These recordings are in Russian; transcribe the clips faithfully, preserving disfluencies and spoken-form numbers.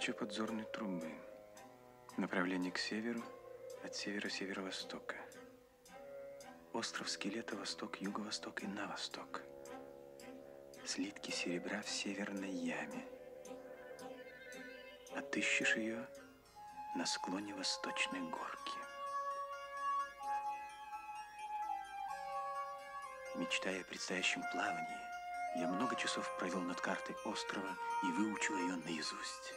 Передача подзорной трубы. Направление к северу, от севера северо-востока. Остров скелета, восток, юго-восток и на восток. Слитки серебра в северной яме. Отыщешь ее на склоне восточной горки. Мечтая о предстоящем плавании, я много часов провел над картой острова и выучил ее наизусть.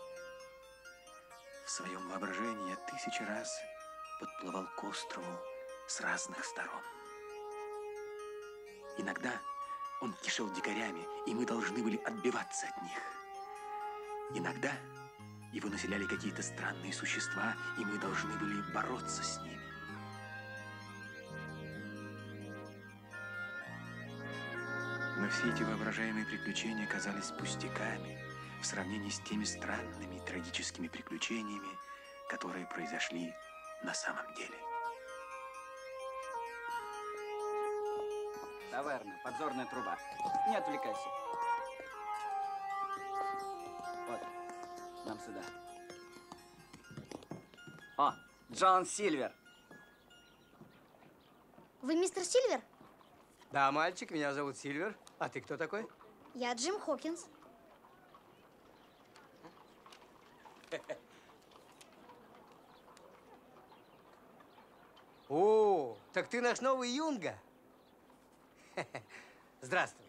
В своем воображении я тысячи раз подплывал к острову с разных сторон. Иногда он кишел дикарями, и мы должны были отбиваться от них. Иногда его населяли какие-то странные существа, и мы должны были бороться с ними. Но все эти воображаемые приключения казались пустяками в сравнении с теми странными и трагическими приключениями, которые произошли на самом деле. Таверна, подзорная труба. Не отвлекайся. Вот, нам сюда. О, Джон Сильвер. Вы мистер Сильвер? Да, мальчик, меня зовут Сильвер. А ты кто такой? Я Джим Хокинс. О, так ты наш новый юнга. Здравствуй.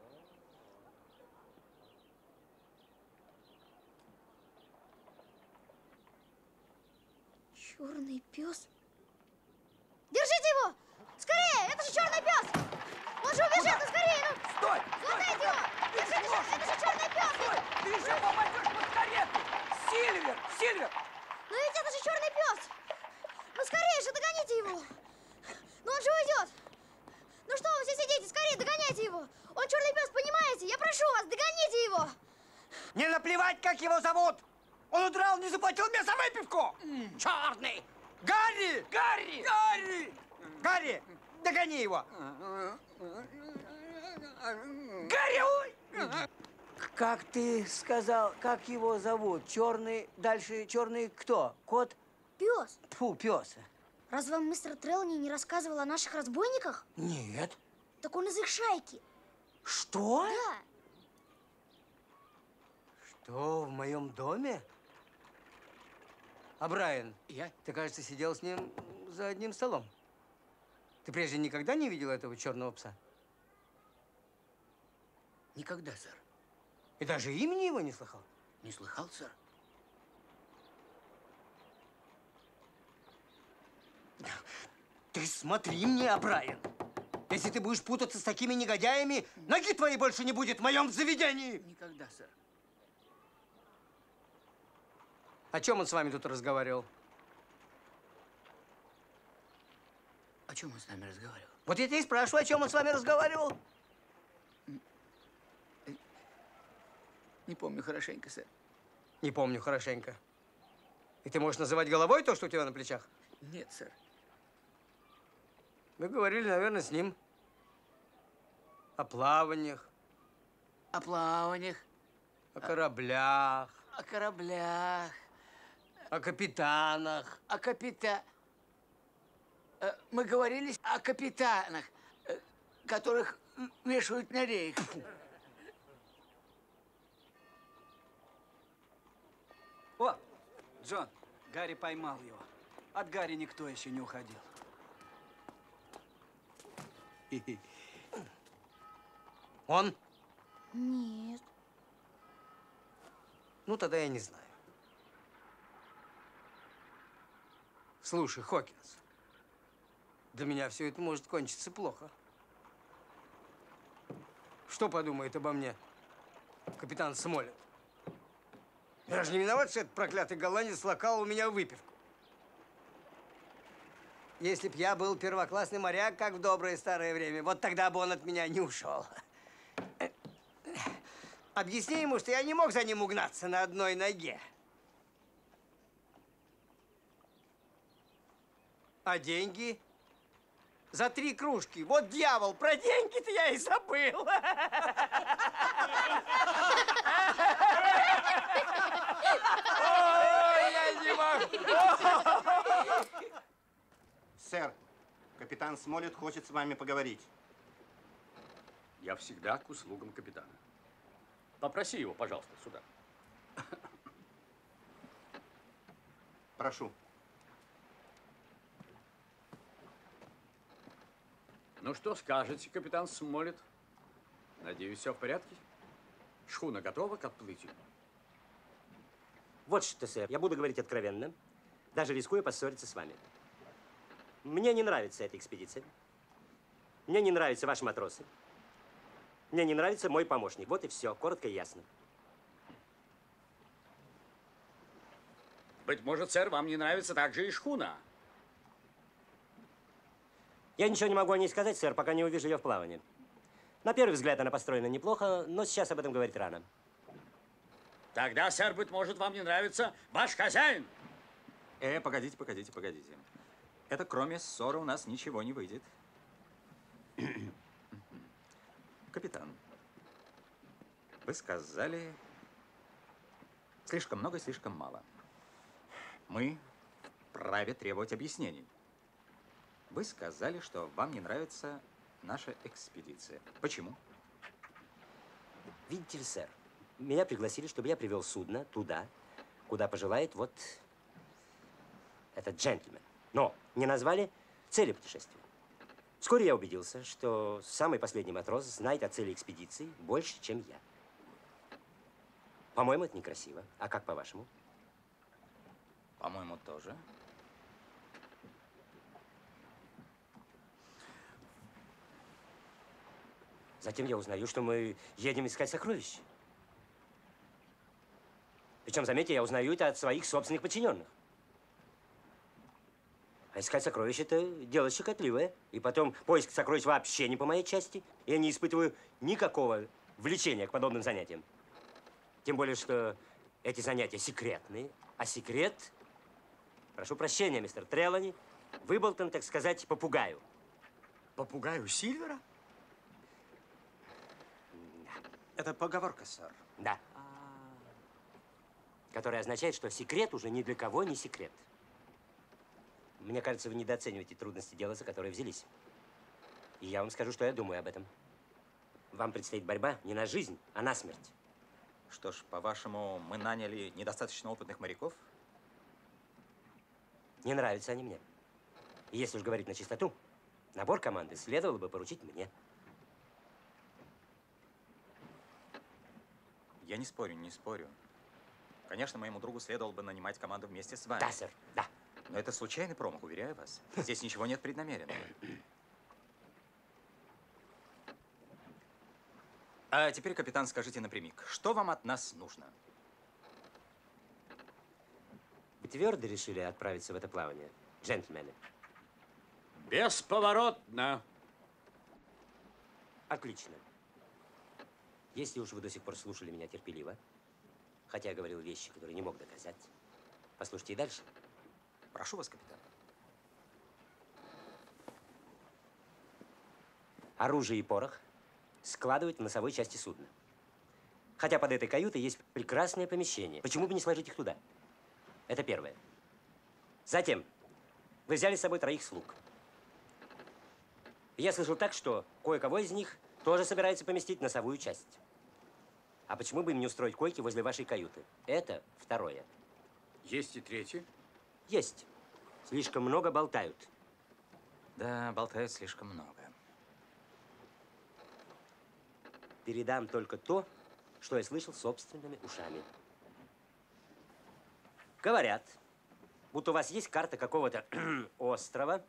Черный пес? Держите его! Скорее! Это же черный пес! Он же убежит! Ну скорее! Ну! Стой! Хватайте его! Держите же! Это же черный пес! Стой! Ты еще попадешь под карету! Сильвер! Сильвер! Но ведь это же черный пес! Ну скорее же, догоните его! Ну он же уйдет! Ну что вы все сидите? Скорее, догоняйте его! Он черный пес, понимаете? Я прошу вас, догоните его! Не наплевать, как его зовут! Он удрал, не заплатил мне за выпивку! Mm. Черный! Гарри! Гарри! Гарри! Гарри! Догони его! Гарри, ой! Как ты сказал, как его зовут? Черный, дальше черный кто? Кот? Пес! Фу, пес. Разве вам мистер Трелани не рассказывал о наших разбойниках? Нет. Так он из их шайки. Что? Да. Что, в моем доме? А Брайан, Я? ты, кажется, сидел с ним за одним столом. Ты прежде никогда не видел этого черного пса? Никогда, сэр. И даже имени его не слыхал? Не слыхал, сэр? Ты смотри мне, Брайан. Если ты будешь путаться с такими негодяями, ноги твоей больше не будет в моем заведении. Никогда, сэр. О чем он с вами тут разговаривал? О чем он с нами разговаривал? Вот я тебя и спрашиваю, о чем он с вами разговаривал. Не помню хорошенько, сэр. Не помню хорошенько. И ты можешь называть головой то, что у тебя на плечах? Нет, сэр. Вы говорили, наверное, с ним о плаваниях, О плаваниях, о кораблях, о кораблях, о капитанах. о капита... Э, Мы говорили о капитанах, э, которых вешают на рейх. О, Джон, Гарри поймал его. От Гарри никто еще не уходил. Он? Нет. Ну, тогда я не знаю. Слушай, Хокинс, для меня все это может кончиться плохо. Что подумает обо мне капитан Смолет? Я же не виноват, что этот проклятый голландец локал у меня выпивку. Если б я был первоклассный моряк, как в доброе старое время, вот тогда бы он от меня не ушел. Объясни ему, что я не мог за ним угнаться на одной ноге. А деньги? За три кружки. Вот дьявол, про деньги-то я и забыл. Сэр, капитан Смолет хочет с вами поговорить. Я всегда к услугам капитана. Попроси его, пожалуйста, сюда. Прошу. Ну что скажете, капитан Смолет? Надеюсь, все в порядке? Шхуна готова к отплытию? Вот что, сэр, я буду говорить откровенно, даже рискуя поссориться с вами. Мне не нравится эта экспедиция. Мне не нравятся ваши матросы. Мне не нравится мой помощник. Вот и все, коротко и ясно. Быть может, сэр, вам не нравится также и шхуна? Я ничего не могу о ней сказать, сэр, пока не увижу ее в плавании. На первый взгляд она построена неплохо, но сейчас об этом говорить рано. Тогда, сэр, быть может, вам не нравится ваш хозяин? Э, погодите, погодите, погодите. Это кроме ссоры у нас ничего не выйдет. Капитан, вы сказали слишком много и слишком мало. Мы вправе требовать объяснений. Вы сказали, что вам не нравится наша экспедиция. Почему? Видите ли, сэр, меня пригласили, чтобы я привел судно туда, куда пожелает вот этот джентльмен. Но не назвали цели путешествия. Вскоре я убедился, что самый последний матрос знает о цели экспедиции больше, чем я. По-моему, это некрасиво. А как по-вашему? По-моему, тоже. Затем я узнаю, что мы едем искать сокровища. Причем, заметьте, я узнаю это от своих собственных подчиненных. А искать сокровища – это дело щекотливое. И потом поиск сокровищ вообще не по моей части. Я не испытываю никакого влечения к подобным занятиям. Тем более, что эти занятия секретные. А секрет, прошу прощения, мистер Трелани, выболтан, так сказать, попугаю. Попугаю Сильвера? Это поговорка, сэр. Да. Которая означает, что секрет уже ни для кого не секрет. Мне кажется, вы недооцениваете трудности дела, за которые взялись. И я вам скажу, что я думаю об этом. Вам предстоит борьба не на жизнь, а на смерть. Что ж, по-вашему, мы наняли недостаточно опытных моряков? Не нравятся они мне. И если уж говорить на чистоту, набор команды следовало бы поручить мне. Я не спорю, не спорю. Конечно, моему другу следовало бы нанимать команду вместе с вами. Да, сэр, да. Но это случайный промах, уверяю вас. Здесь ничего нет преднамеренного. А теперь, капитан, скажите напрямик, что вам от нас нужно? Вы твердо решили отправиться в это плавание, джентльмены? Бесповоротно. Отлично. Если уж вы до сих пор слушали меня терпеливо, хотя я говорил вещи, которые не мог доказать, послушайте и дальше. Прошу вас, капитан. Оружие и порох складывать в носовой части судна. Хотя под этой каютой есть прекрасное помещение. Почему бы не сложить их туда? Это первое. Затем, вы взяли с собой троих слуг. Я слышал так, что кое-кого из них тоже собирается поместить в носовую часть. А почему бы им не устроить койки возле вашей каюты? Это второе. Есть и третье? Есть. Слишком много болтают. Да, болтают слишком много. Передам только то, что я слышал собственными ушами. Говорят, будто у вас есть карта какого-то острова,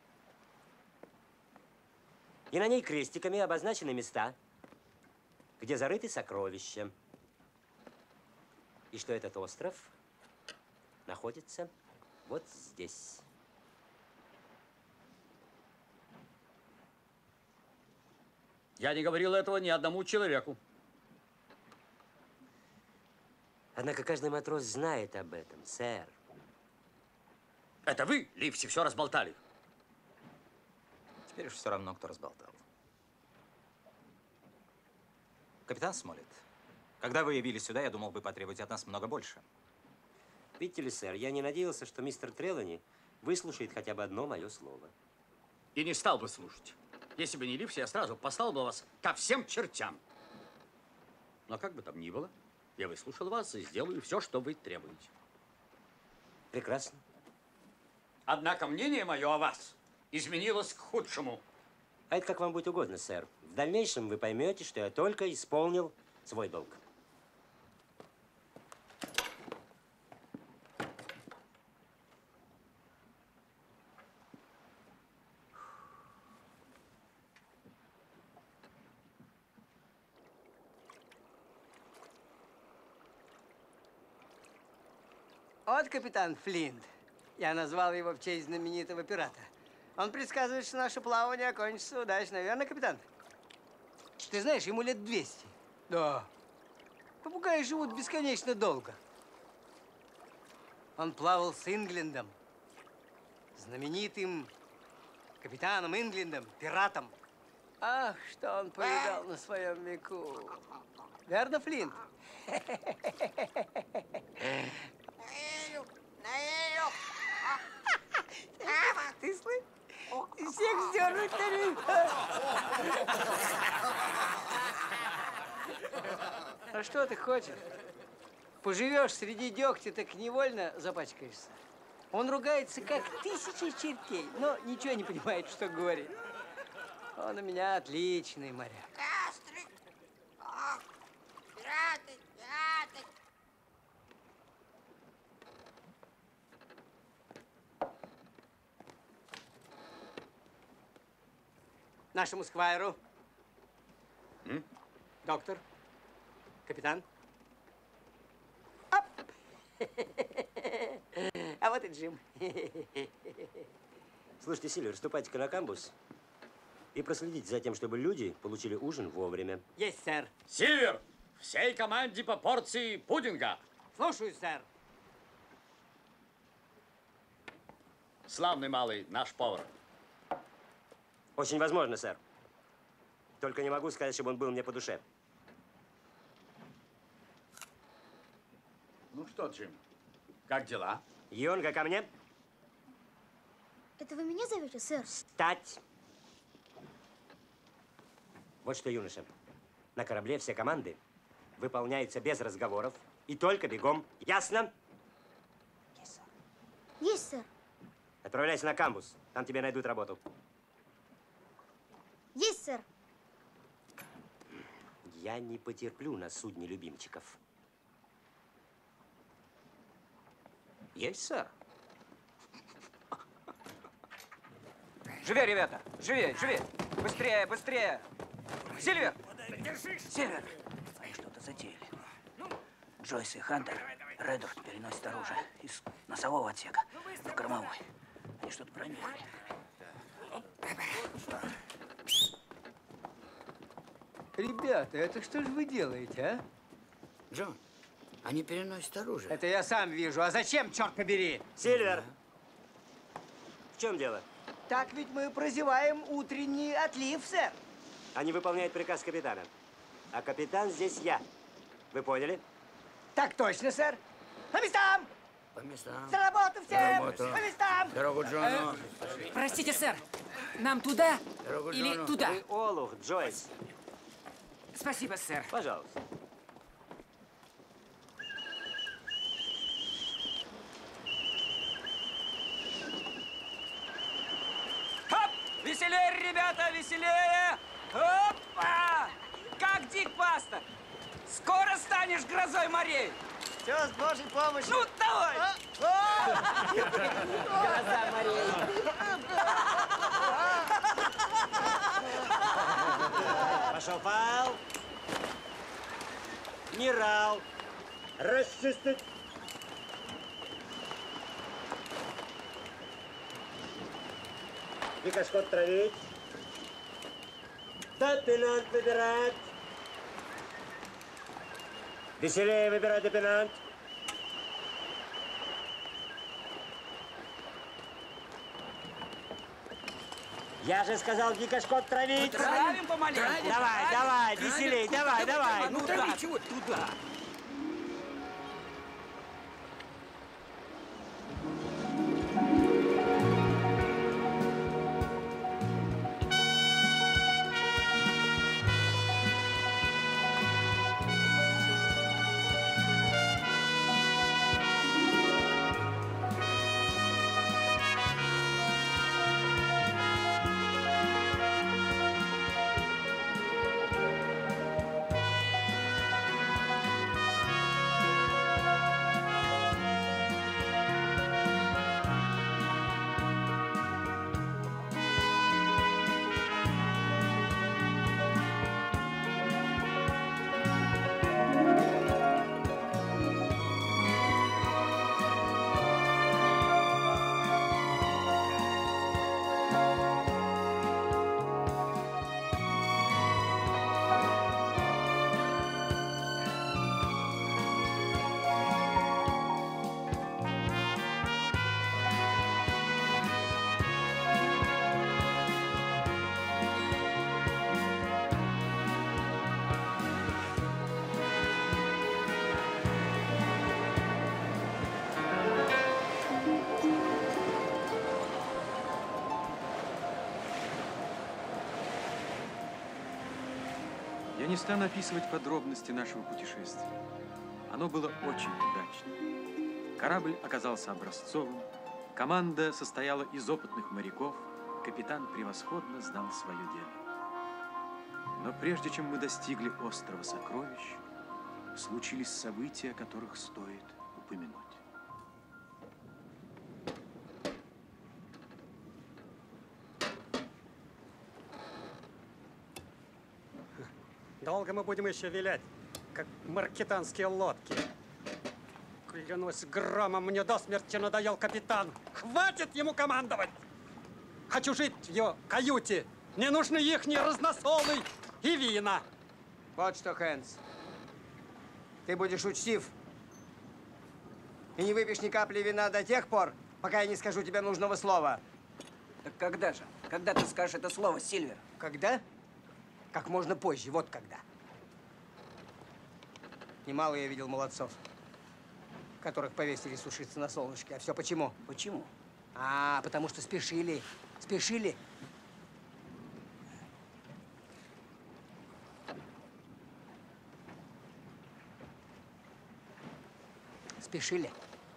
и на ней крестиками обозначены места, где зарыты сокровища. И что этот остров находится вот здесь. Я не говорил этого ни одному человеку. Однако каждый матрос знает об этом, сэр. Это вы, Ливси, все разболтали. Теперь уж все равно, кто разболтал. Капитан Смолет, когда вы явились сюда, я думал, вы потребуете от нас много больше. Видите ли, сэр, я не надеялся, что мистер Трелани выслушает хотя бы одно мое слово. И не стал бы слушать. Если бы не Ливси, я сразу послал бы вас ко всем чертям. Но как бы там ни было, я выслушал вас и сделаю все, что вы требуете. Прекрасно. Однако мнение мое о вас изменилось к худшему. А это как вам будет угодно, сэр. В дальнейшем вы поймете, что я только исполнил свой долг. Вот капитан Флинт. Я назвал его в честь знаменитого пирата. Он предсказывает, что наше плавание окончится удачно. Верно, капитан? Ты знаешь, ему лет двести. Да. Попугаи живут бесконечно долго. Он плавал с Инглендом, знаменитым капитаном Инглендом, пиратом. Ах, что он повидал на своем веку. Верно, Флинт? Ты слышишь? Всех сдернуть тарелку. А что ты хочешь? Поживешь среди дегтя, так невольно запачкаешься. Он ругается, как тысяча чертей, но ничего не понимает, что говорит. Он у меня отличный моряк. Кастры! Ох, пираты, пираты! Нашему сквайру. М? Доктор. Капитан. Оп! А вот и Джим. Слушайте, Сильвер, ступайте-ка на камбус и проследите за тем, чтобы люди получили ужин вовремя. Есть, сэр. Сильвер, всей команде по порции пудинга. Слушаюсь, сэр. Славный малый наш повар. Очень возможно, сэр. Только не могу сказать, чтобы он был мне по душе. Ну что, Джим, как дела? Йонга, ко мне. Это вы меня зовете, сэр? Встать! Вот что, юноша, на корабле все команды выполняются без разговоров и только бегом. Ясно? Есть, сэр. Есть, сэр. Отправляйся на камбус, там тебе найдут работу. Есть, сэр. Я не потерплю на судне любимчиков. Есть, сэр. Живее, ребята! Живее, живее! Быстрее, быстрее! Сильвер! Сильвер! Они что-то затеяли. Джойс и Хантер Реддорф переносят оружие из носового отсека в кормовой. Они что-то пронюхали. Ребята, это что же вы делаете, а? Джон, они переносят оружие. Это я сам вижу. А зачем, черт побери? Сильвер! В чем дело? Так ведь мы прозеваем утренний отлив, сэр. Они выполняют приказ капитана. А капитан здесь я. Вы поняли? Так точно, сэр. По местам! По местам. За работу всем! За работу. По местам! Дорогу Джону. Простите, сэр, нам туда Дорогу или Джону. туда? Вы олух, Джойс. Спасибо, сэр. Пожалуйста. Хоп! Веселее, ребята, веселее! Опа! Как Дик Пастор! Скоро станешь грозой морей! Все с Божьей помощью. Ну, давай! Гроза морей. Пошел фаул. Нирал. Расчистить. Викашкот травить. Допинант выбирать. Веселее выбирать допинант. Я же сказал дикошкот травить. Травим помаленьку. Давай, давай, веселей, давай, давай. Ну, трави чего? Туда. Я не стану описывать подробности нашего путешествия. Оно было очень удачным. Корабль оказался образцовым, команда состояла из опытных моряков, капитан превосходно знал свое дело. Но прежде чем мы достигли острова Сокровищ, случились события, о которых стоит упомянуть. Долго мы будем еще вилять, как маркетанские лодки. Клянусь громом, мне до смерти надоел капитан. Хватит ему командовать! Хочу жить в ее каюте. Не нужны ихние разносолы и вина. Вот что, Хэнс, ты будешь учтив и не выпьешь ни капли вина до тех пор, пока я не скажу тебе нужного слова. Так когда же? Когда ты скажешь это слово, Сильвер? Когда? Как можно позже, вот когда. Немало я видел молодцов, которых повесили сушиться на солнышке. А все почему? Почему? А, потому что спешили. Спешили. Спешили.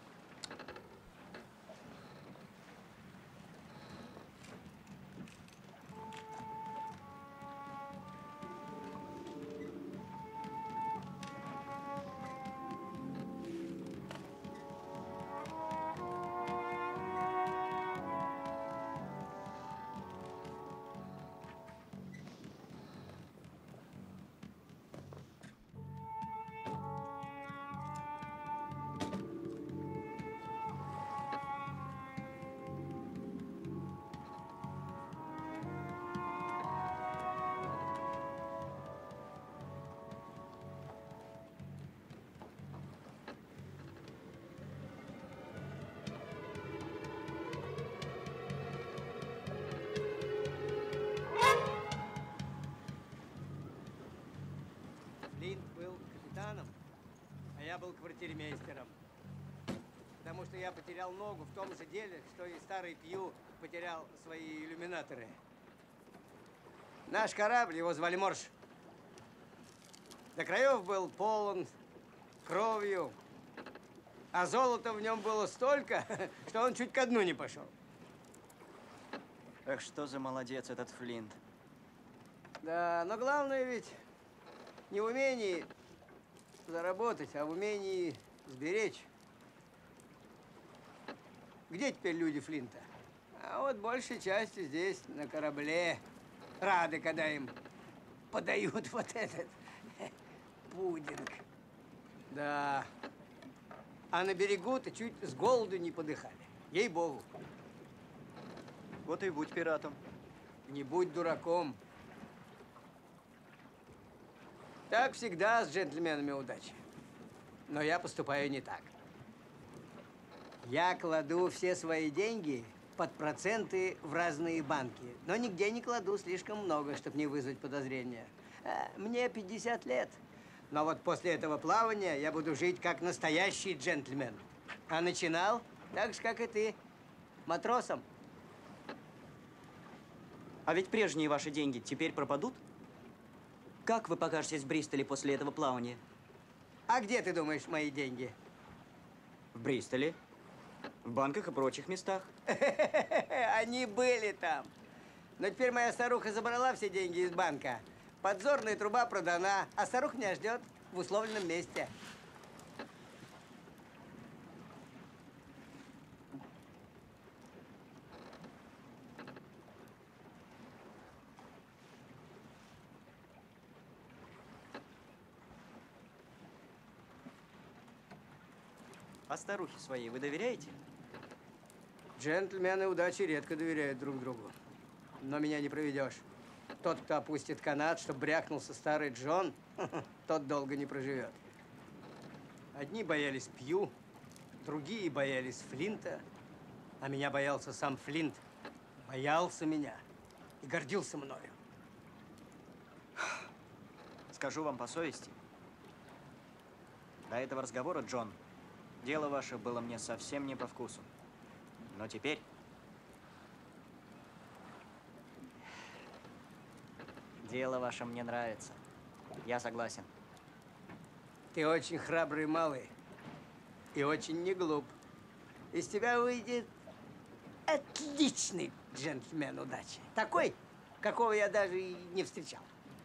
Флинт был капитаном, а я был квартирмейстером. Потому что я потерял ногу в том же деле, что и старый Пью потерял свои иллюминаторы. Наш корабль, его звали Морж, до краев был полон кровью, а золота в нем было столько, что он чуть ко дну не пошел. Эх, что за молодец этот Флинт. Да, но главное ведь не в умении заработать, а в умении сберечь. Где теперь люди Флинта? А вот большей частью здесь, на корабле, рады, когда им подают вот этот пудинг. Да. А на берегу-то чуть с голоду не подыхали. Ей-богу. Вот и будь пиратом. Не будь дураком. Так всегда с джентльменами удачи. Но я поступаю не так. Я кладу все свои деньги под проценты в разные банки. Но нигде не кладу слишком много, чтобы не вызвать подозрения. Мне пятьдесят лет. Но вот после этого плавания я буду жить как настоящий джентльмен. А начинал так же, как и ты, матросом. А ведь прежние ваши деньги теперь пропадут? Как вы покажетесь в Бристоле после этого плавания? А где, ты думаешь, мои деньги? В Бристоле, в банках и прочих местах. Они были там. Но теперь моя старуха забрала все деньги из банка. Подзорная труба продана, а старуха меня ждет в условленном месте. А старухе своей вы доверяете? Джентльмены удачи редко доверяют друг другу. Но меня не проведешь. Тот, кто опустит канат, чтобы брякнулся старый Джон, тот долго не проживет. Одни боялись Пью, другие боялись Флинта, а меня боялся сам Флинт. Боялся меня и гордился мною. Скажу вам по совести. До этого разговора, Джон, дело ваше было мне совсем не по вкусу. Но теперь... Дело ваше мне нравится. Я согласен. Ты очень храбрый малый и очень не глуп. Из тебя выйдет отличный джентльмен удачи. Такой, какого я даже и не встречал.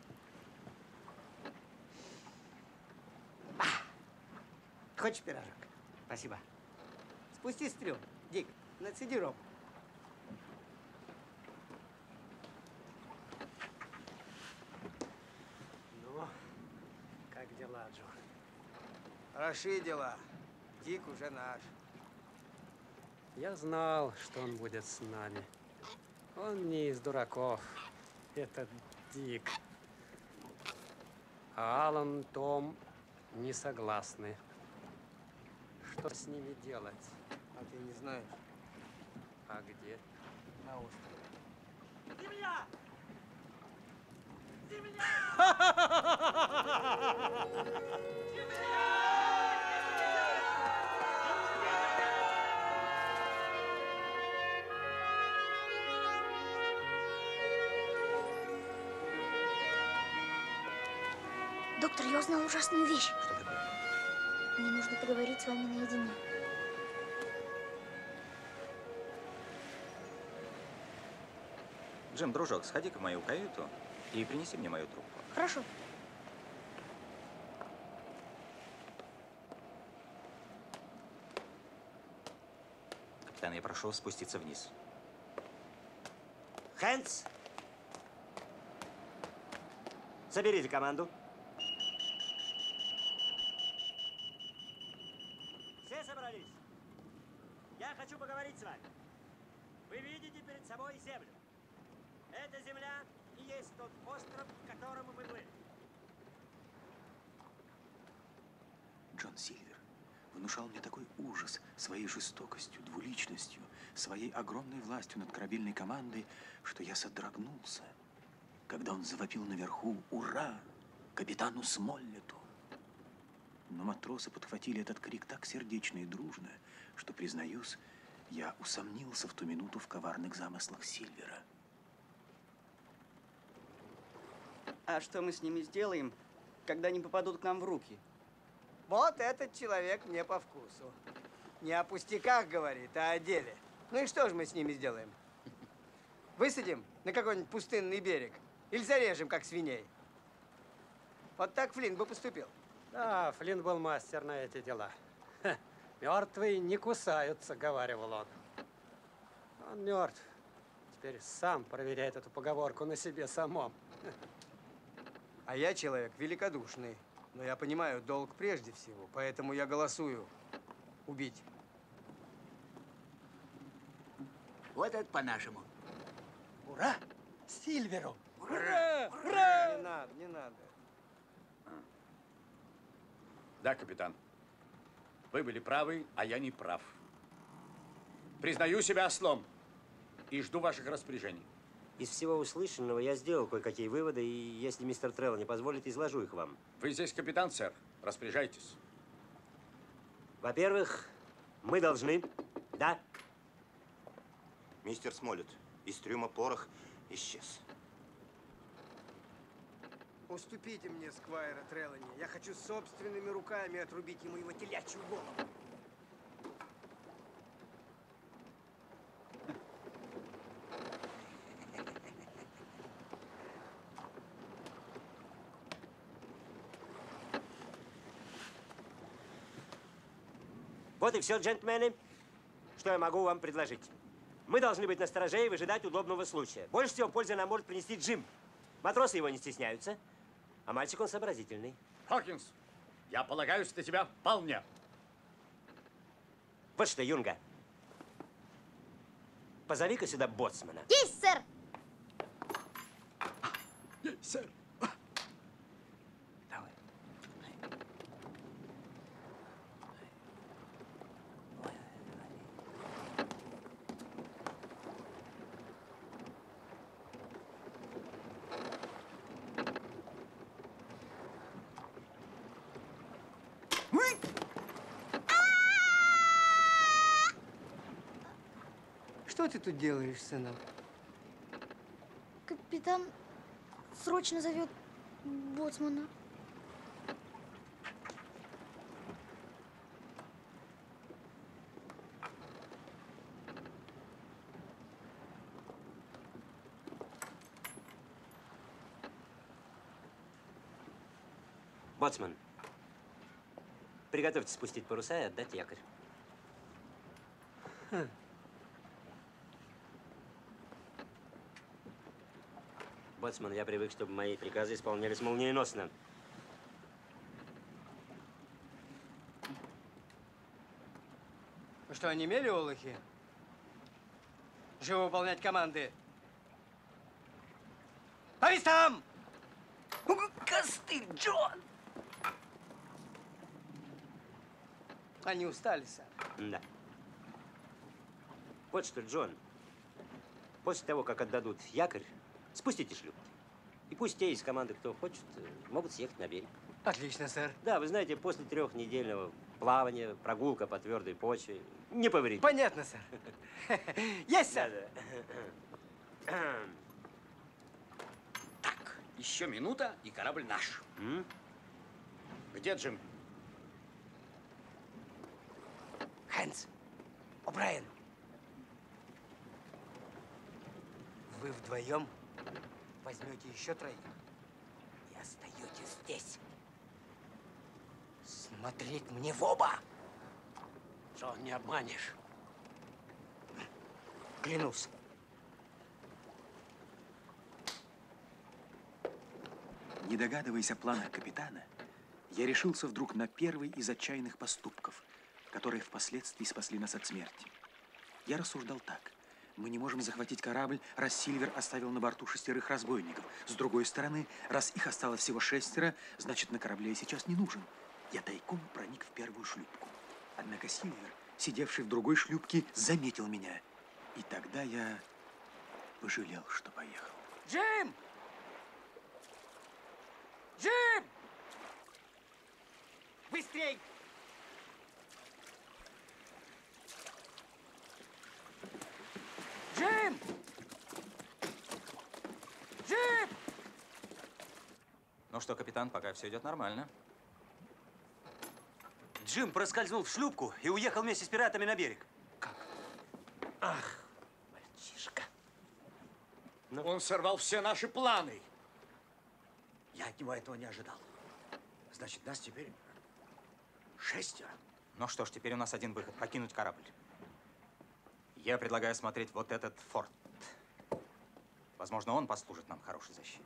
А, хочешь пирожок? Спасибо. Спусти стрел. Дик, нацеди ром. Ну, как дела, Джо? Хороши дела. Дик уже наш. Я знал, что он будет с нами. Он не из дураков. Это Дик. А Алан, Том не согласны. Что с ними делать? А ты не знаешь? А где? На острове. Земля! Доктор, я узнал ужасную вещь. Что такое? Мне нужно поговорить с вами наедине. Джим, дружок, сходи-ка в мою каюту и принеси мне мою трубку. Хорошо. Капитан, я прошу вас спуститься вниз. Хэнс! Соберите команду. Все собрались? Я хочу поговорить с вами. Вы видите перед собой землю. Эта земля и есть тот остров, к которому мы плыли. Джон Сильвер внушал мне такой ужас своей жестокостью, двуличностью, своей огромной властью над корабельной командой, что я содрогнулся, когда он завопил наверху «Ура! Капитану Смоллету!». Но матросы подхватили этот крик так сердечно и дружно, что, признаюсь, я усомнился в ту минуту в коварных замыслах Сильвера. А что мы с ними сделаем, когда они попадут к нам в руки? Вот этот человек мне по вкусу. Не о пустяках говорит, а о деле. Ну и что же мы с ними сделаем? Высадим на какой-нибудь пустынный берег? Или зарежем, как свиней? Вот так Флинн бы поступил. Да, Флинн был мастер на эти дела. Ха, мертвые не кусаются, говаривал он. Он мертв. Теперь сам проверяет эту поговорку на себе самом. А я человек великодушный. Но я понимаю долг прежде всего, поэтому я голосую убить. Вот это по-нашему. Ура! Сильверу! Ура! Ура! Не надо, не надо. Да, капитан. Вы были правы, а я не прав. Признаю себя ослом и жду ваших распоряжений. Из всего услышанного я сделал кое-какие выводы, и если мистер Трелло не позволит, изложу их вам. Вы здесь капитан, сэр. Распоряжайтесь. Во-первых, мы должны... Да? Мистер Смоллет, из трюма порох исчез. Уступите мне сквайра Треллани. Я хочу собственными руками отрубить ему его телячью голову. Вот и все, джентльмены, что я могу вам предложить. Мы должны быть настороже и выжидать удобного случая. Больше всего пользы нам может принести Джим. Матросы его не стесняются, а мальчик он сообразительный. Хокинс, я полагаюсь на тебя вполне. Вот что, Юнга, позови-ка сюда боцмана. Есть, сэр! Есть, сэр. Что ты тут делаешь, сынок? Капитан срочно зовет боцмана. Боцман, приготовьте спустить паруса и отдать якорь. Хм. Боцман, я привык, чтобы мои приказы исполнялись молниеносно. Вы что, онемели, олухи? Живо выполнять команды. По местам! Костыль, Джон! Они устали, сэр. Да. Вот что, Джон, после того, как отдадут якорь, спустите шлюпки. И пусть те из команды, кто хочет, могут съехать на берег. Отлично, сэр. Да, вы знаете, после трехнедельного плавания, прогулка по твердой почве не повредит. Понятно, сэр. Есть, сэр. Да, да. Так, еще минута, и корабль наш. М? Где Джим? Хэнс, О'Брайен, вы вдвоем возьмете еще троих и остаетесь здесь. Смотреть мне в оба. Джон, не обманешь. Клянусь. Не догадываясь о планах капитана, я решился вдруг на первый из отчаянных поступков, которые впоследствии спасли нас от смерти. Я рассуждал так. Мы не можем захватить корабль, раз Сильвер оставил на борту шестерых разбойников. С другой стороны, раз их осталось всего шестеро, значит, на корабле я сейчас не нужен. Я тайком проник в первую шлюпку. Однако Сильвер, сидевший в другой шлюпке, заметил меня. И тогда я пожалел, что поехал. Джим! Джим! Быстрей! Джим! Джим! Ну что, капитан, пока все идет нормально. Джим проскользнул в шлюпку и уехал вместе с пиратами на берег. Как? Ах, мальчишка. Ну? Он сорвал все наши планы. Я от него этого не ожидал. Значит, нас теперь шестеро. Ну что ж, теперь у нас один выход – покинуть корабль. Я предлагаю осмотреть вот этот форт. Возможно, он послужит нам хорошей защитой.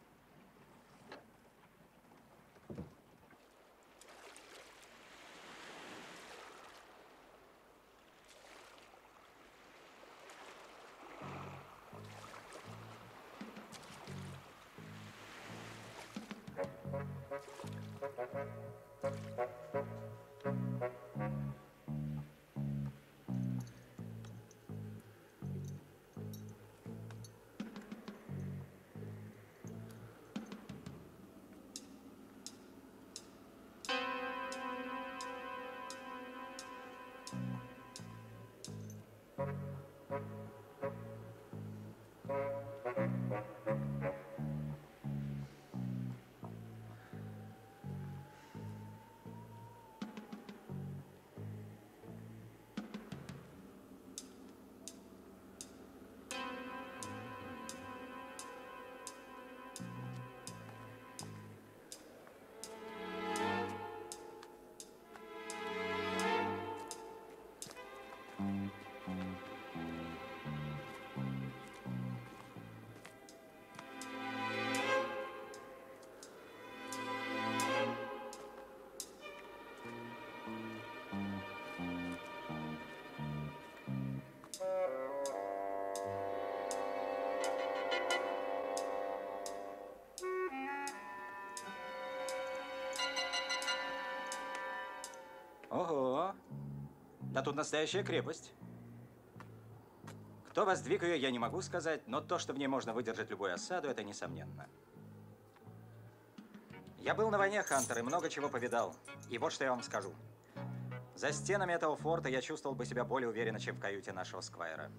Ого! Да тут настоящая крепость. Кто воздвиг ее, я не могу сказать, но то, что в ней можно выдержать любую осаду, это несомненно. Я был на войне, Хантер, и много чего повидал. И вот что я вам скажу. За стенами этого форта я чувствовал бы себя более уверенно, чем в каюте нашего сквайра.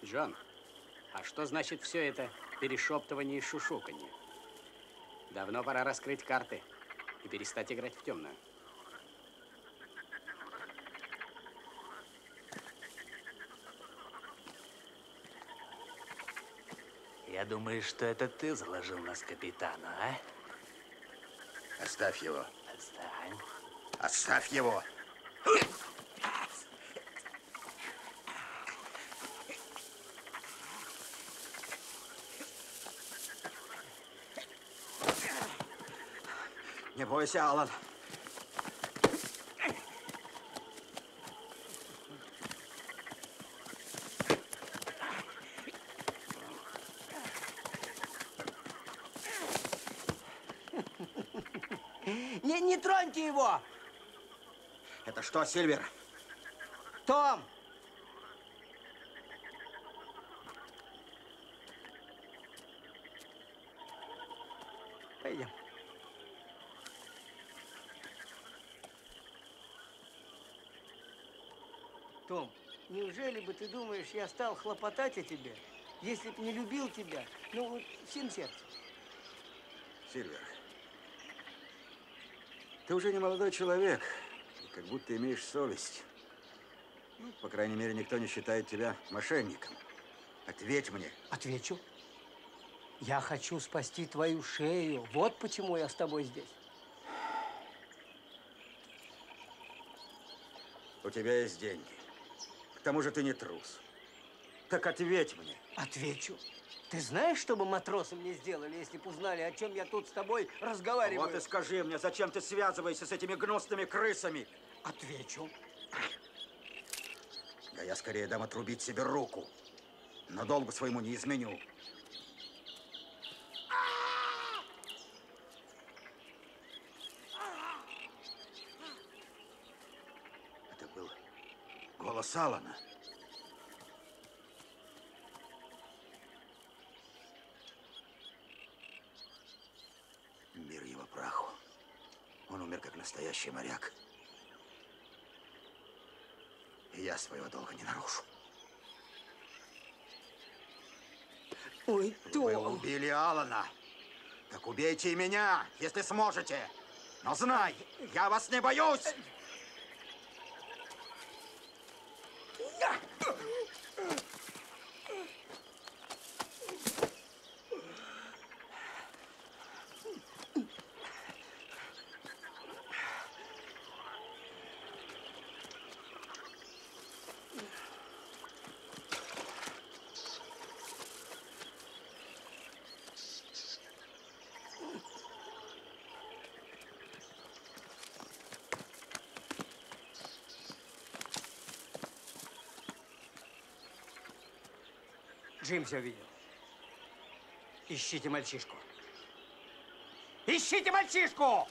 Джон, а что значит все это перешептывание и шушуканье? Давно пора раскрыть карты и перестать играть в темную. Я думаю, что это ты заложил нас капитану, а? Оставь его. Отстань. Оставь его. Не бойся, Алан. Не, не троньте его! Это что, Сильвер? Том! Пойдем. Том, неужели бы ты думаешь, я стал хлопотать о тебе, если б не любил тебя, ну вот всем сердцем? Сильвер, ты уже не молодой человек, и как будто имеешь совесть. Ну, по крайней мере, никто не считает тебя мошенником. Ответь мне. Отвечу. Я хочу спасти твою шею. Вот почему я с тобой здесь. У тебя есть деньги. К тому же ты не трус. Так ответь мне. Отвечу. Ты знаешь, что бы матросы мне сделали, если бы узнали, о чем я тут с тобой разговариваю? Вот и скажи мне, зачем ты связываешься с этими гнусными крысами? Отвечу. Да я скорее дам отрубить себе руку. Но долгу своему не изменю. Это был голос Алана. Мир его праху. Он умер как настоящий моряк. И я своего долга не нарушу. Ой, Том. Вы убили Алана. Так убейте и меня, если сможете. Но знай, я вас не боюсь. Джим все видел. Ищите мальчишку. Ищите мальчишку!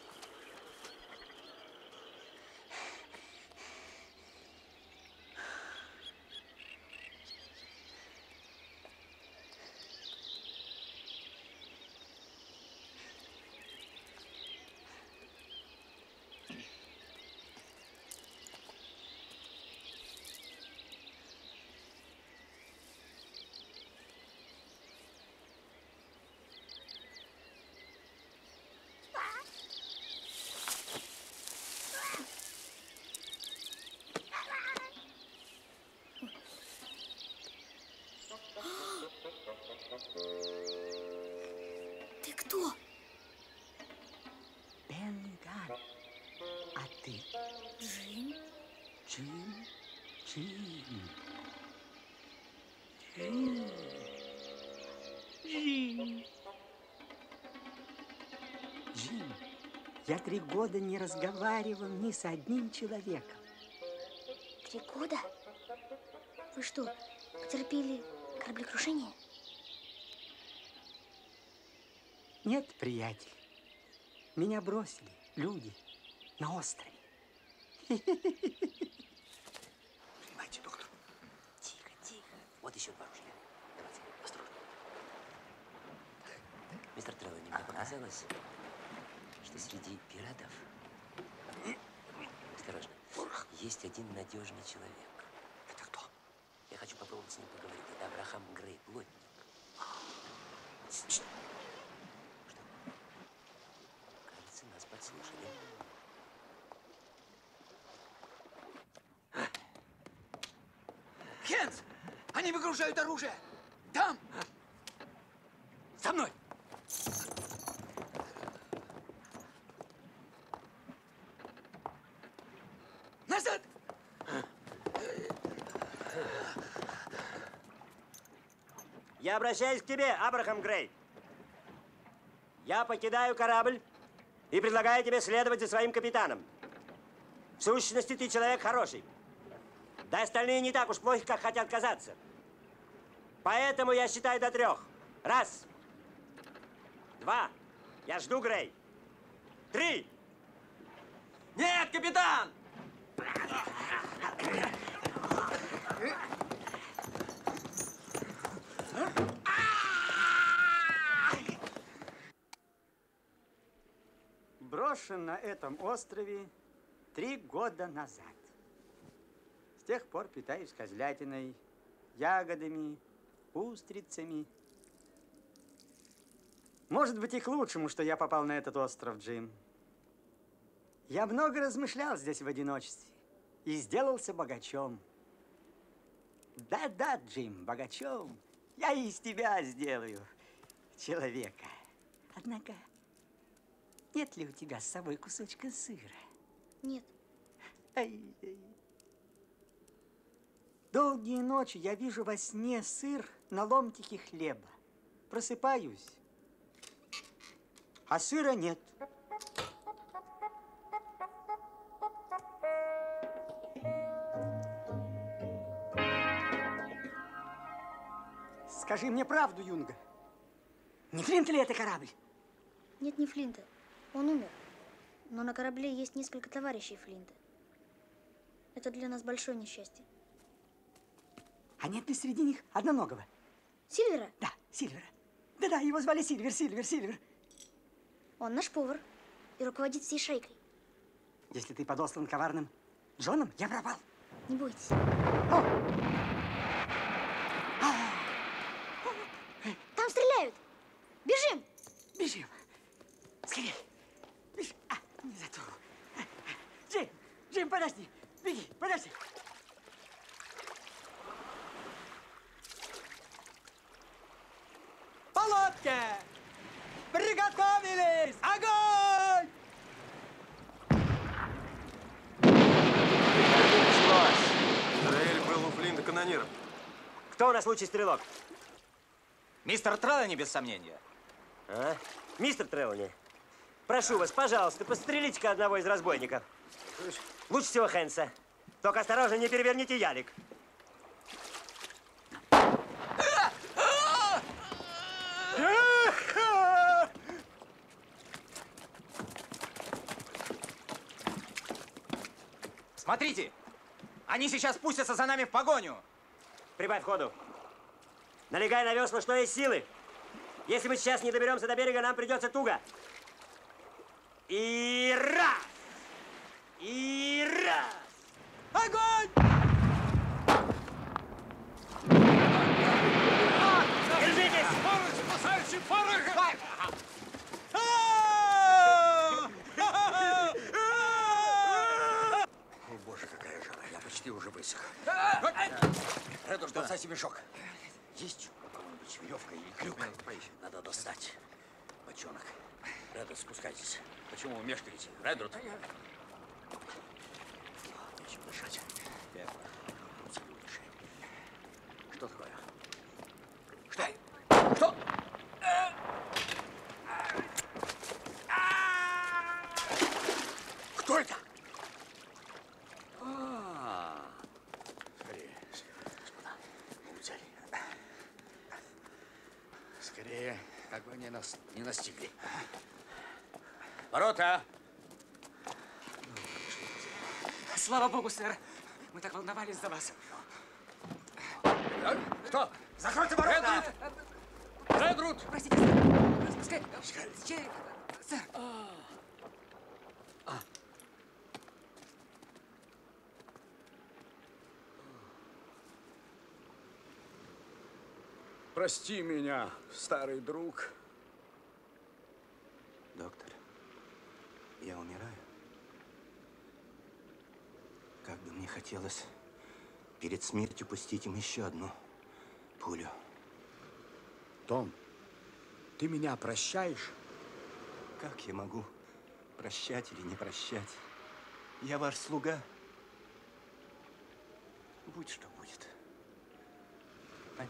Ты кто? Бенган. А ты? Джим. Джим. Джим. Джим. Джим. Джим, я три года не разговаривал ни с одним человеком. Три года? Вы что, потерпели кораблекрушение? Нет, приятель. Меня бросили люди на острове. Понимаете, доктор? Тихо, тихо. Вот еще два ружья. Давайте, осторожно. Мистер Треллани, мне показалось, что среди пиратов, осторожно, есть один надежный человек. Это кто? Я хочу попробовать с ним поговорить. Это Абрахам. Абрахам Грей, плотник. Что? Кажется, нас подслушали. Хенс! Они выгружают оружие! Там! За мной! Назад! Я обращаюсь к тебе, Абрахам Грей. Я покидаю корабль и предлагаю тебе следовать за своим капитаном. В сущности, ты человек хороший. Да остальные не так уж плохи, как хотят казаться. Поэтому я считаю до трех. Раз. Два. Я жду, Грей. Три. Нет, капитан! Брошен на этом острове три года назад. С тех пор питаюсь козлятиной, ягодами, устрицами. Может быть, и к лучшему, что я попал на этот остров, Джим. Я много размышлял здесь в одиночестве и сделался богачом. Да-да, Джим, богачом. Я из тебя сделаю человека. Однако, нет ли у тебя с собой кусочка сыра? Нет. Ай-яй. Долгие ночи я вижу во сне сыр на ломтике хлеба. Просыпаюсь, а сыра нет. Скажи мне правду, Юнга. Не Флинт ли это корабль? Нет, не Флинта. Он умер. Но на корабле есть несколько товарищей Флинта. Это для нас большое несчастье. А нет ли среди них одноногого? Сильвера? Да, Сильвера. Да-да, его звали Сильвер, Сильвер, Сильвер. Он наш повар и руководит всей шайкой. Если ты подослан коварным Джоном, я пропал. Не бойтесь. Там стреляют! Бежим! Бежим! Скорее! Бежим! А, не за ту. Джим! Джим, подожди! Беги, подожди! По лодке! Приготовились! Огонь! Дуэль был у Флинта канониром. Кто у нас лучший стрелок? Мистер Трелани, без сомнения. А? Мистер Трелани, прошу вас, пожалуйста, пострелите-ка одного из разбойников. Лучше всего Хэнса. Только осторожно, не переверните ялик. Смотрите! Они сейчас пустятся за нами в погоню! Прибавь ходу. Налегай на весла, что есть силы. Если мы сейчас не доберемся до берега, нам придется туго. И раз! И раз! Огонь! Держитесь! Порох, спасайте, порох! О, боже, какая жара. Я почти уже высох. Редуш, достайте мешок. Есть у кого-нибудь веревка или крюк? Надо достать. Бочонок. Редуш, спускайтесь. Почему вы мешкаете? Редуш. Нечем дышать. Что такое? Что? Что? Кто это? А, скорее, господа, мы взяли. Скорее, как бы они нас не настигли. Ворота! Слава богу, сэр. Мы так волновались за вас. Кто? Закройте ворота! Редрут! Простите, сэр. Пускай... Чей... Сэр. Прости меня, старый друг. Доктор, я умираю. Как бы мне хотелось перед смертью пустить им еще одну пулю. Том, ты меня прощаешь? Как я могу прощать или не прощать? Я ваш слуга. Будь что будет. Аминь.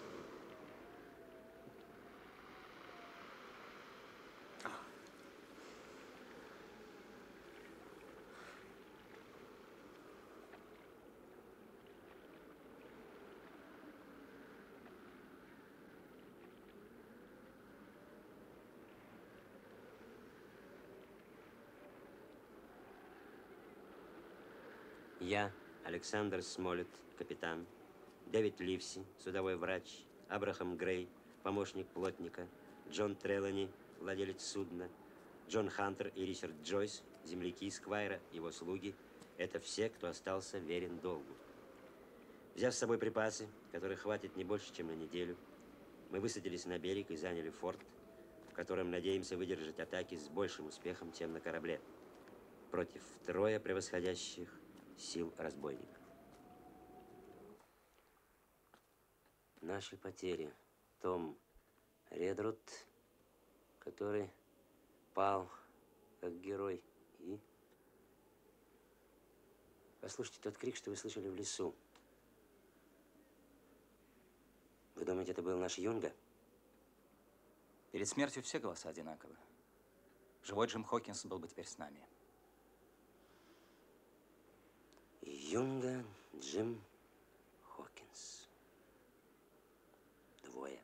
Я, Александр Смолет, капитан, Дэвид Ливси, судовой врач, Абрахам Грей, помощник плотника, Джон Трелани, владелец судна, Джон Хантер и Ричард Джойс, земляки Сквайра, его слуги – это все, кто остался верен долгу. Взяв с собой припасы, которых хватит не больше, чем на неделю, мы высадились на берег и заняли форт, в котором надеемся выдержать атаки с большим успехом, чем на корабле, против втрое превосходящих сил разбойников. Наши потери. Том Редруд, который пал как герой. И послушайте тот крик, что вы слышали в лесу. Вы думаете, это был наш Юнга? Перед смертью все голоса одинаковы. Живой Джим Хокинс был бы теперь с нами. Юнга, Джим Хокинс. Двое.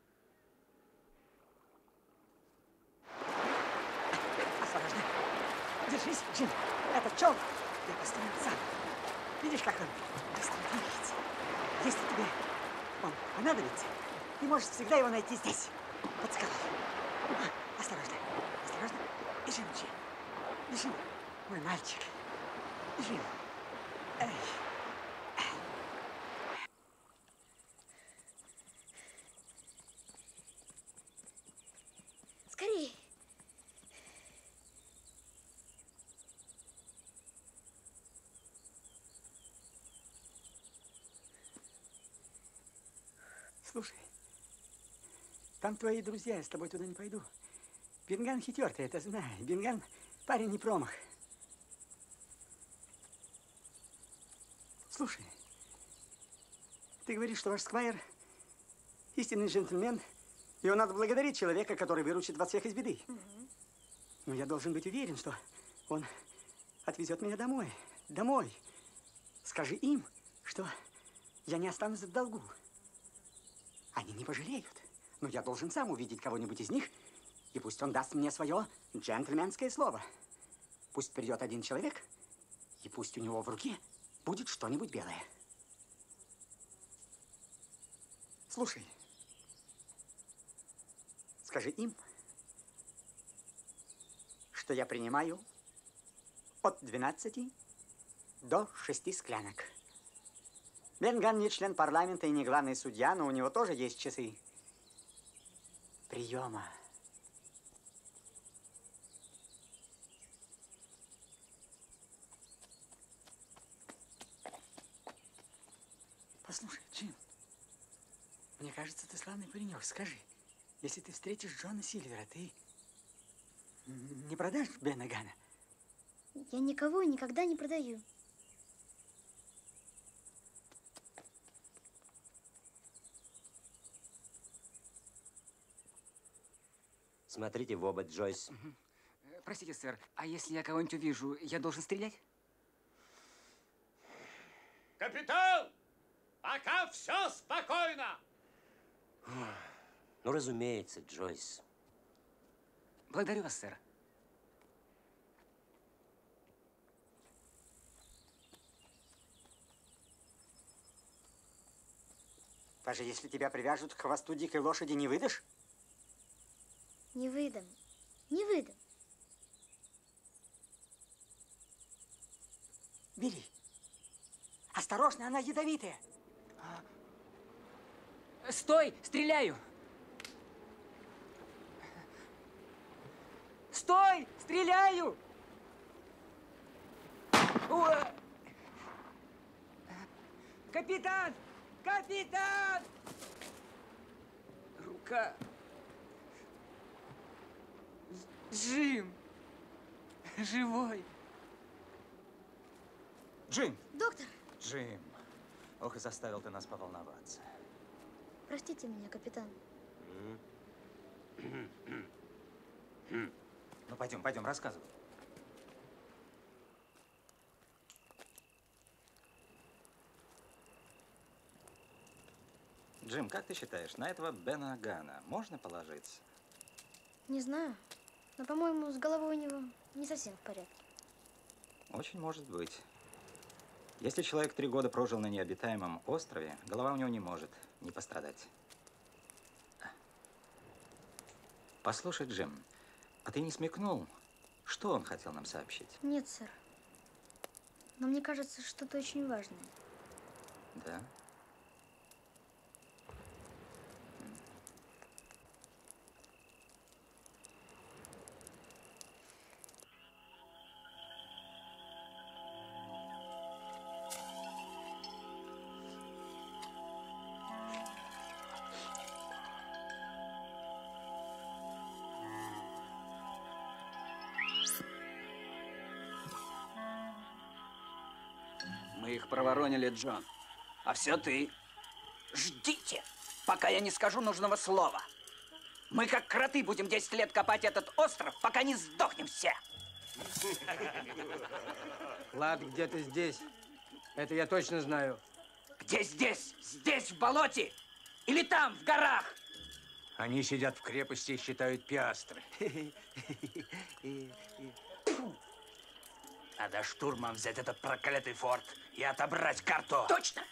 Осторожно. Держись, Джим. Этот челн я построил сам. Видишь, как он быстро двигается? Если тебе он понадобится, ты можешь всегда его найти здесь, под скалой. Осторожно. Осторожно. Бежим, Джим. Бежим, мой мальчик. Бежим. Эй. Скорей. Слушай, там твои друзья, я с тобой туда не пойду. Бинган хитер, ты это знаешь. Бинган парень не промах. Слушай, ты говоришь, что ваш сквайр истинный джентльмен, и его надо благодарить человека, который выручит вас всех из беды. Угу. Но я должен быть уверен, что он отвезет меня домой. Домой. Скажи им, что я не останусь в долгу. Они не пожалеют. Но я должен сам увидеть кого-нибудь из них, и пусть он даст мне свое джентльменское слово. Пусть придет один человек, и пусть у него в руке будет что-нибудь белое. Слушай, скажи им, что я принимаю от двенадцати до шести склянок. Бенган не член парламента и не главный судья, но у него тоже есть часы приема. Послушай, Джим, мне кажется, ты славный паренек. Скажи, если ты встретишь Джона Сильвера, ты не продашь Бена Гана? Я никого и никогда не продаю. Смотрите в оба, Джойс. Угу. Простите, сэр, а если я кого-нибудь увижу, я должен стрелять? Капитан! Пока все спокойно! Ну, разумеется, Джойс. Благодарю вас, сэр. Даже если тебя привяжут к хвосту дикой лошади, не выдашь? Не выдам. Не выдам. Бери. Осторожно, она ядовитая. Стой! Стреляю! Стой! Стреляю! Уа! Капитан! Капитан! Рука. Джим! Живой! Джим! Доктор, Джим! Ох, и заставил ты нас поволноваться. простите меня, капитан. Ну, пойдем, пойдем, рассказывай. Джим, как ты считаешь, на этого Бена Гана можно положиться? Не знаю, но, по-моему, с головой у него не совсем в порядке. Очень может быть. Если человек три года прожил на необитаемом острове, голова у него не может не пострадать. Послушай, Джим, а ты не смекнул, что он хотел нам сообщить? Нет, сэр. Но мне кажется, что-то очень важное. Да? Мы их проворонили, Джон. А все ты. Ждите, пока я не скажу нужного слова. Мы как кроты будем десять лет копать этот остров, пока не сдохнем все. Клад где-то здесь. Это я точно знаю. Где здесь? Здесь, в болоте? Или там, в горах? Они сидят в крепости и считают пиастры. Надо штурмом взять этот проклятый форт и отобрать карту. Точно!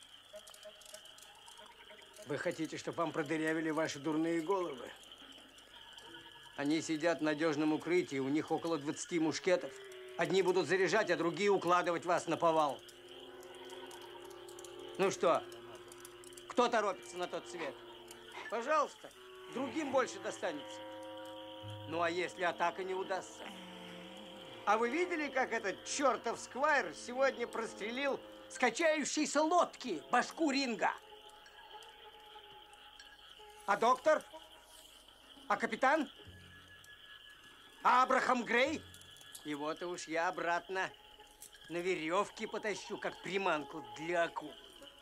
Вы хотите, чтобы вам продырявили ваши дурные головы? Они сидят в надежном укрытии, у них около двадцати мушкетов. Одни будут заряжать, а другие укладывать вас на повал. Ну что, кто торопится на тот свет? Пожалуйста, другим больше достанется. Ну, а если атака не удастся? А вы видели, как этот чертов сквайр сегодня прострелил с качающейся лодки башку Ринга? А доктор? А капитан? А Абрахам Грей? И вот уж я обратно на веревке потащу, как приманку для акул.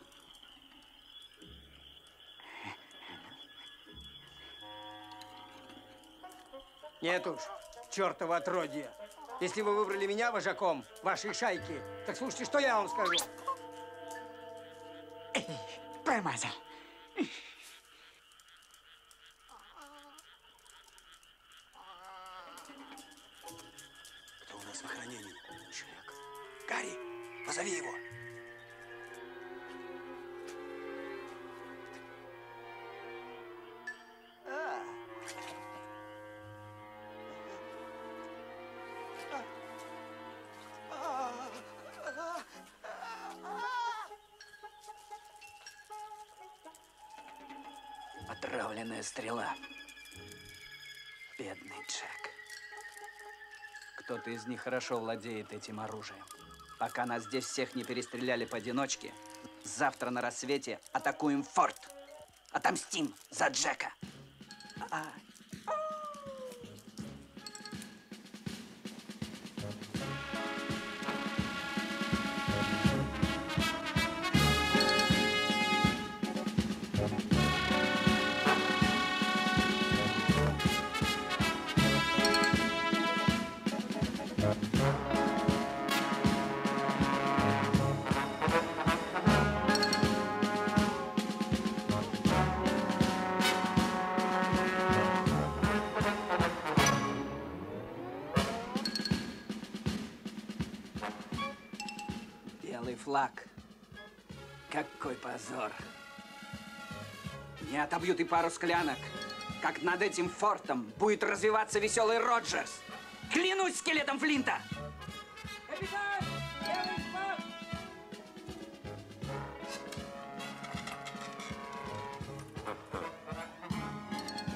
Нет уж, чертова отродье. Если вы выбрали меня вожаком вашей шайки, так слушайте, что я вам скажу. Промазал. Кто у нас в охранении? Шрек. Гарри, позови его. Отравленная стрела. Бедный Джек. Кто-то из них хорошо владеет этим оружием. Пока нас здесь всех не перестреляли поодиночке, завтра на рассвете атакуем форт. Отомстим за Джека. А. Флаг. Какой позор. Не отобьют и пару склянок, как над этим фортом будет развиваться веселый Роджерс. Клянусь скелетом Флинта! Капитан! Белый флаг!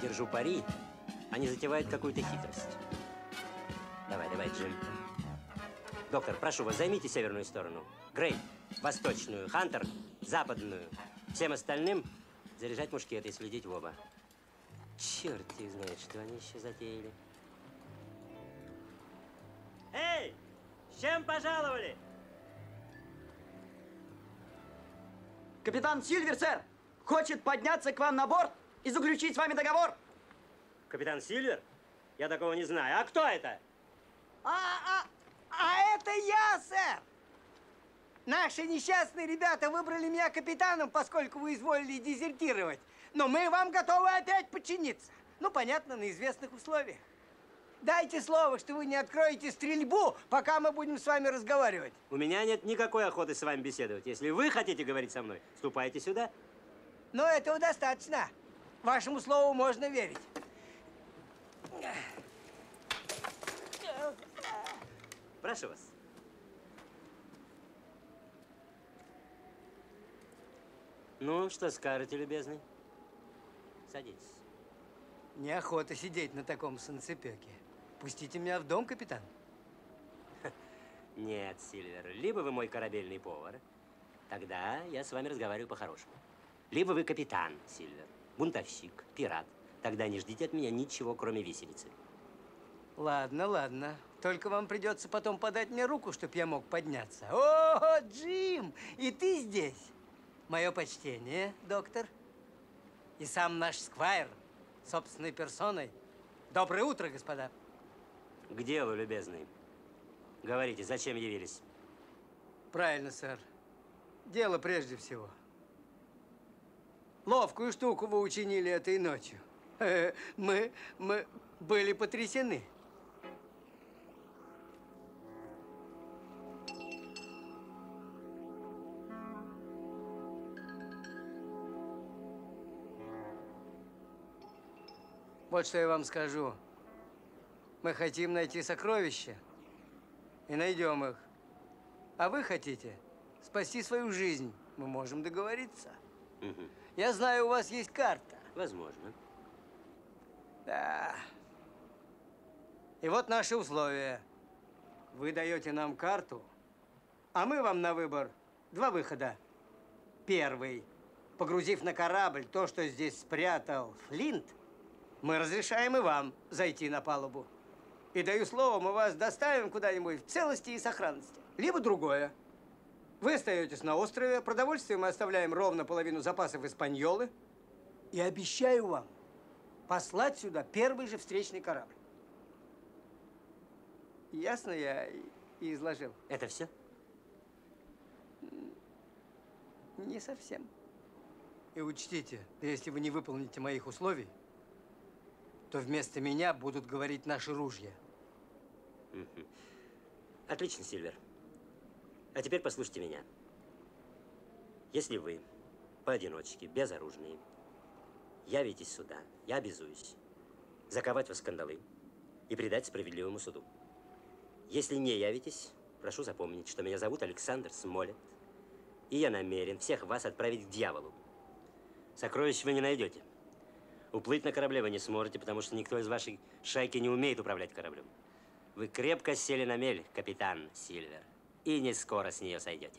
держу пари, они затевают какую-то хитрость. Давай, давай, Джим. Доктор, прошу вас, займите северную сторону. Грей, восточную. Хантер, западную. Всем остальным заряжать мушкеты и следить в оба. Черт их знает, что они еще затеяли. Эй, с чем пожаловали? Капитан Сильвер, сэр, хочет подняться к вам на борт и заключить с вами договор. Капитан Сильвер? Я такого не знаю. А кто это? А, а, а это я, сэр! Наши несчастные ребята выбрали меня капитаном, поскольку вы изволили дезертировать. Но мы вам готовы опять подчиниться. Ну, понятно, на известных условиях. Дайте слово, что вы не откроете стрельбу, пока мы будем с вами разговаривать. У меня нет никакой охоты с вами беседовать. Если вы хотите говорить со мной, ступайте сюда. Но этого достаточно. Вашему слову можно верить. Прошу вас. Ну, что скажете, любезный? Садитесь. Неохота сидеть на таком санцепёке. Пустите меня в дом, капитан. Нет, Сильвер, либо вы мой корабельный повар, тогда я с вами разговариваю по-хорошему. Либо вы капитан, Сильвер, бунтовщик, пират. Тогда не ждите от меня ничего, кроме виселицы. Ладно, ладно. Только вам придется потом подать мне руку, чтобы я мог подняться. О, Джим, и ты здесь. Мое почтение, доктор. И сам наш сквайр, собственной персоной. Доброе утро, господа. К делу, любезный. Говорите, зачем явились? Правильно, сэр. Дело прежде всего. Ловкую штуку вы учинили этой ночью. Мы, мы были потрясены. Вот что я вам скажу. Мы хотим найти сокровища и найдем их. А вы хотите спасти свою жизнь. Мы можем договориться. Угу. Я знаю, у вас есть карта. Возможно. Да. И вот наши условия. Вы даете нам карту, а мы вам на выбор два выхода. Первый. Погрузив на корабль то, что здесь спрятал Флинт, мы разрешаем и вам зайти на палубу. И даю слово, мы вас доставим куда-нибудь в целости и сохранности. Либо другое. Вы остаетесь на острове, продовольствие мы оставляем ровно половину запасов Испаньолы. И обещаю вам послать сюда первый же встречный корабль. Ясно я и изложил? Это все? Не совсем. И учтите, если вы не выполните моих условий, то вместо меня будут говорить наши ружья. Угу. Отлично, Сильвер. А теперь послушайте меня. Если вы поодиночке, безоружные, явитесь сюда, я обязуюсь заковать вас в кандалы и предать справедливому суду. Если не явитесь, прошу запомнить, что меня зовут Александр Смолет, и я намерен всех вас отправить к дьяволу. Сокровищ вы не найдете. Уплыть на корабле вы не сможете, потому что никто из вашей шайки не умеет управлять кораблем. Вы крепко сели на мель, капитан Сильвер, и не скоро с нее сойдете.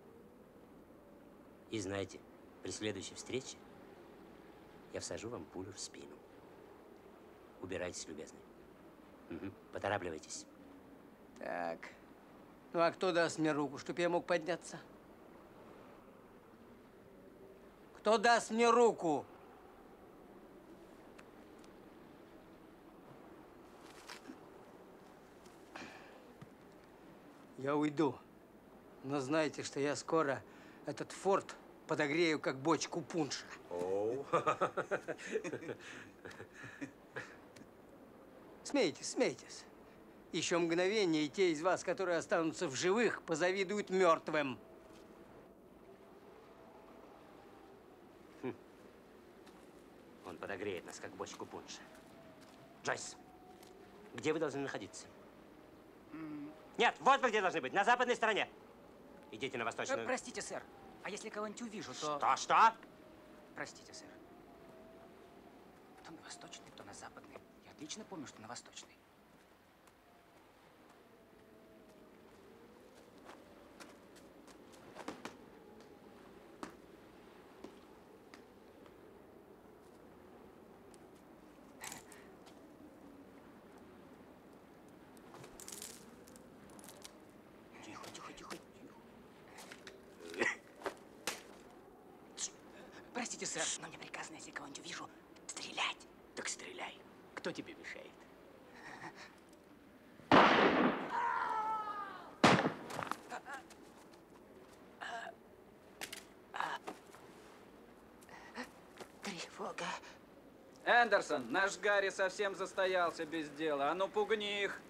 И знаете, при следующей встрече я всажу вам пулю в спину. Убирайтесь, любезный. Угу. Поторапливайтесь. Так. Ну, а кто даст мне руку, чтобы я мог подняться? Кто даст мне руку? Я уйду. Но знайте, что я скоро этот форт подогрею, как бочку пунша. Оу. Смейтесь, смейтесь. Еще мгновение, и те из вас, которые останутся в живых, позавидуют мертвым. Хм. Он подогреет нас, как бочку пунша. Джойс, где вы должны находиться? Нет, вот вы где должны быть, на западной стороне. Идите на восточную. Э, простите, сэр. А если кого-нибудь увижу, то… Что, что? Простите, сэр. То на восточную. отлично помню, что на Восточной. Тихо, тихо, тихо, тихо. Простите, сэр, но мне приказано, если кого-нибудь увижу, стрелять. Так стреляй. Кто тебе мешает? Тревога. Эндерсон, наш Гарри совсем застоялся без дела. А ну пугни их.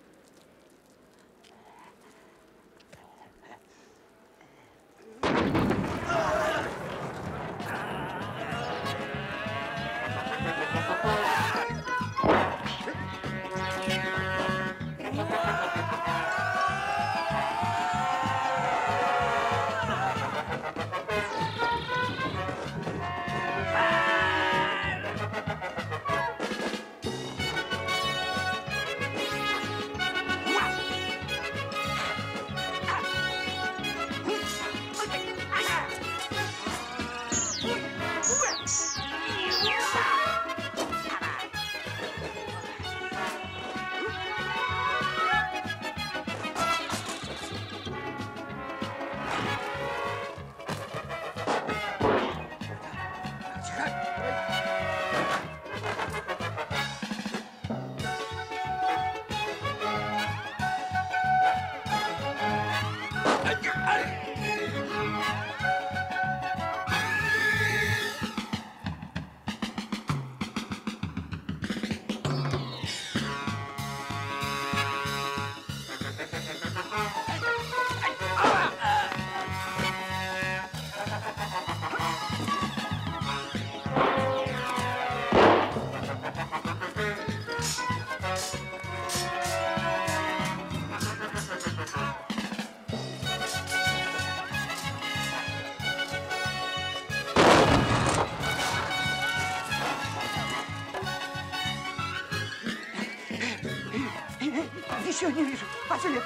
Еще не вижу. Пошли.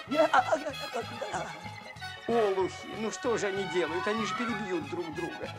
Олухи, ну что же они делают? Они же перебьют друг друга.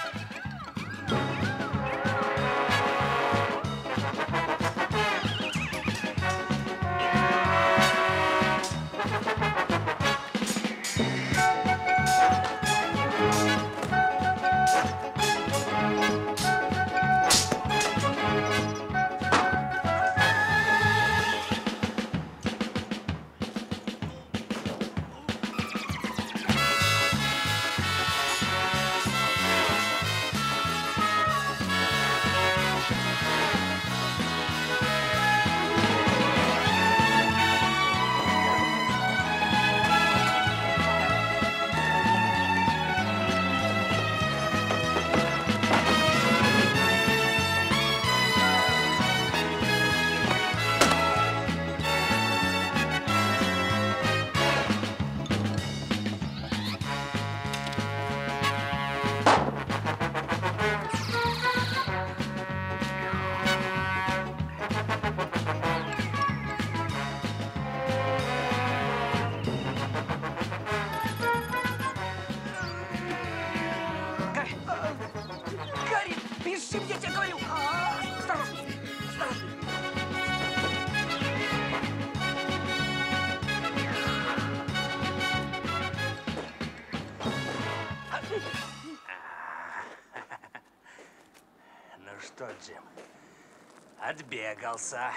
Что, Джим, отбегался.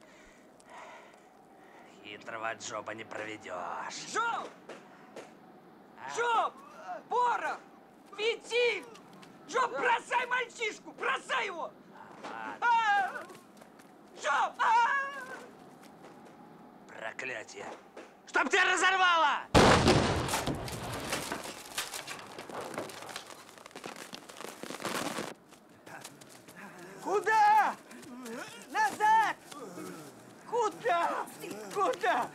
Хитрого Джоба не проведешь. Джоб! Джоб! Порох! Фитиль! Джоб, бросай мальчишку! Бросай его! А! Джоб! А! Проклятие! Чтоб тебя разорвало! Куда? Назад! Куда? Куда?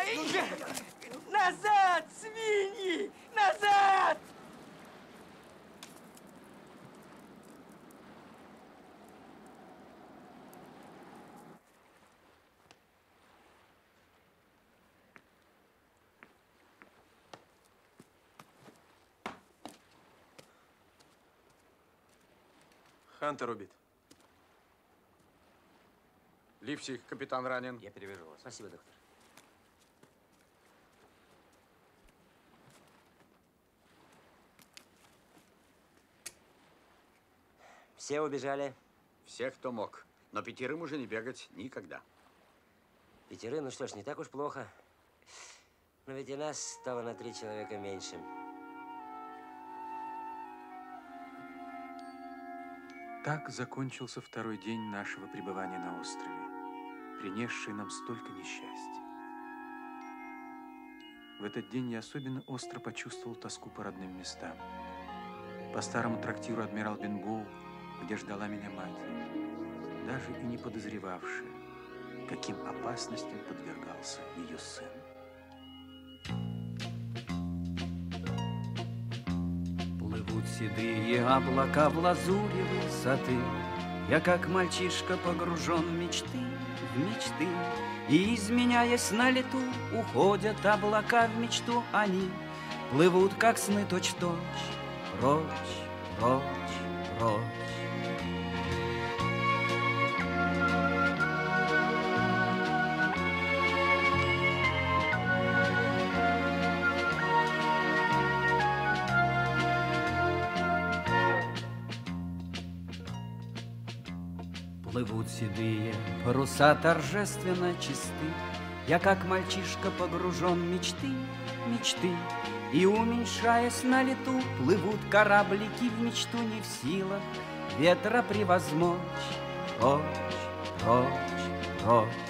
Назад, свиньи! Назад! Хантер убит. Ливси, капитан ранен. Я перевяжу вас. Спасибо, доктор. Все убежали? Всех, кто мог. Но пятерым уже не бегать никогда. Пятерым? Ну что ж, не так уж плохо. Но ведь и нас стало на три человека меньше. Так закончился второй день нашего пребывания на острове, принесший нам столько несчастья. В этот день я особенно остро почувствовал тоску по родным местам. По старому трактиру «Адмирал Бенбоу», где ждала меня мать, даже и не подозревавшая, каким опасностям подвергался ее сын. Плывут седые облака в лазуре высоты. Я, как мальчишка, погружен в мечты, в мечты. И, изменяясь на лету, уходят облака в мечту. Они плывут, как сны, точь-в-точь, прочь, прочь, прочь. Плывут седые паруса торжественно чисты. Я, как мальчишка, погружен в мечты, мечты. И, уменьшаясь на лету, плывут кораблики в мечту, не в силах ветра превозмочь. Прочь, прочь, прочь.